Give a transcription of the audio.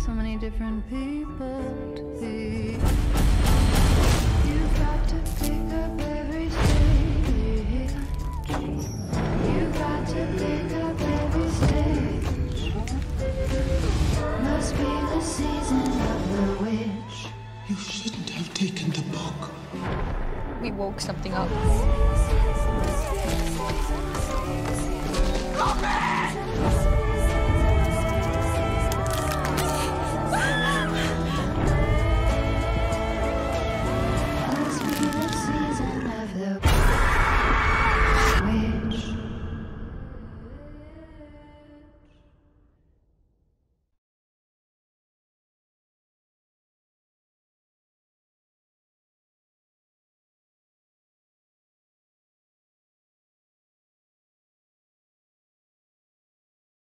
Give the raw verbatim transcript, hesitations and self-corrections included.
so many different people to be. You've got to pick up every stage. You've got to pick up every stage. Must be the season of the witch. You shouldn't have taken the book. We woke something up. Stop it!